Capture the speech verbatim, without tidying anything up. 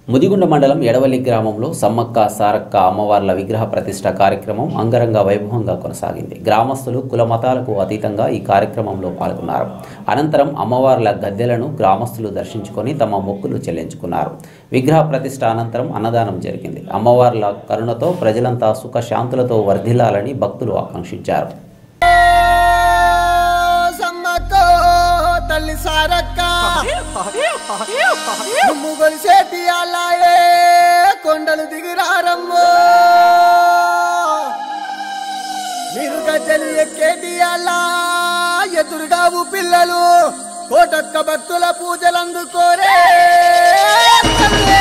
ముదిగుండ మండలం ఎడవల్లి గ్రామంలో సమ్మక్క సారక్క అమ్మవార్ల విగ్రహ ప్రతిష్ఠ కార్యక్రమం అంగరంగ వైభవంగా కొనసాగింది. గ్రామస్తులు కుల మతాలకు అతీతంగా ఈ కార్యక్రమంలో పాల్గొన్నారు. అనంతరం అమ్మవార్ల గద్దెలను గ్రామస్తులు దర్శించుకొని తమ మొక్కులు చెల్లించుకున్నారు. విగ్రహ ప్రతిష్ఠ అనంతరం అన్నదానం జరిగింది. అమ్మవార్ల కరుణతో ప్రజలంతా సుఖ శాంతులతో వర్ధిల్లాలని భక్తులు ఆకాంక్షించారు. కొండలు దిగిరారమ్మో మీరు గజ్జలు ఎక్కేటి అలా ఎదురుగావు పిల్లలు కోటొక్క భక్తుల పూజలందుకోరే.